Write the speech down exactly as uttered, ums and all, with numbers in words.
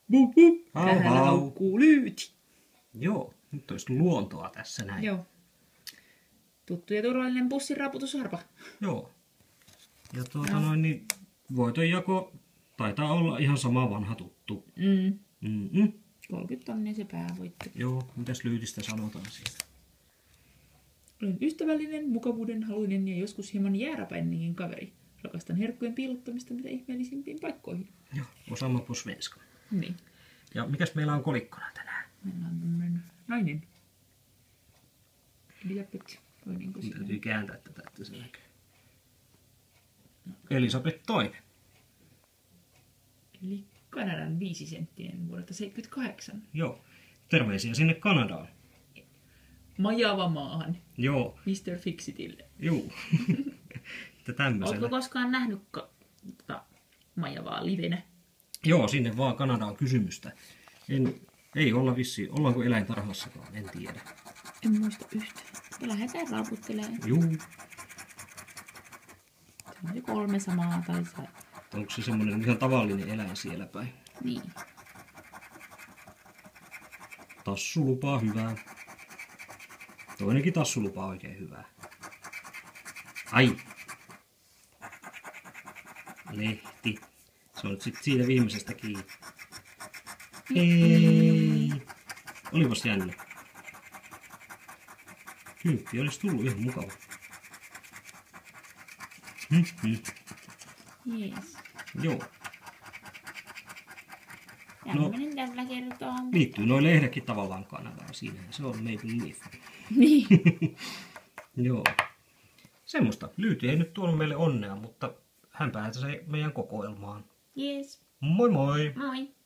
Bup, bup. Hau, Täällä hau. haukkuu lyyti. Joo, nyt olisi luontoa tässä näin. Joo. Tuttu ja turvallinen bussin raputusarpa. Joo. Ja tuota No. noin, niin voitonjako taitaa olla ihan sama vanha tuttu. Mm. Mm-mm. kolmekymmentä tonnia se päävoitto. Joo, mitäs Lyytistä sanotaan siitä? Olen ystävällinen, mukavuuden haluinen ja joskus hieman jääräpäinenkin kaveri. Rakastan herkkujen piilottamista mitä ihmeellisimpiin paikkoihin. Joo, osaama på svenska. Niin. Ja mikäs meillä on kolikkona tänään? Meillä on tämmönen nainen. Elisabeth. Toinenko siinä? Täytyy kääntää tätä, että se näkyy. Elisabeth toinen. Eli Kanadan viisisenttinen vuodelta seitsemänkymmentäkahdeksan. Joo. Terveisiä sinne Kanadaan. Majava maahan. Joo. mister Fixitille. Juu. Että tämmöisellä. Oletko koskaan nähnyt ka- tota, Majavaa livenä? Joo, sinne vaan Kanadaan kysymystä. En, ei olla vissiin. Ollaanko eläintarhassakaan? En tiedä. En muista yhtään. Me lähdetään raaputtelemaan. Juu. Se on se kolme samaa tai se. Onko se semmoinen ihan tavallinen eläin siellä päin? Niin. Tassu lupaa hyvää. Toinenkin tassu lupaa oikein hyvää. Ai! Lehti. Se on nyt sit siinä viimeisestä kiinni. Hei! Olipas jännä. Kymppi olisi tullut ihan mukava. Hmm, Jees. Joo. Tämmönen tällä kertaa. Liittyy noin lehdekin tavallaan Kanadaan. Siinähän se on Maple Leaf. Niin. Joo. Semmoista. Lyyti ei nyt tuonut meille onnea, mutta hän pääsee meidän kokoelmaan. Jees. Moi moi! Moi.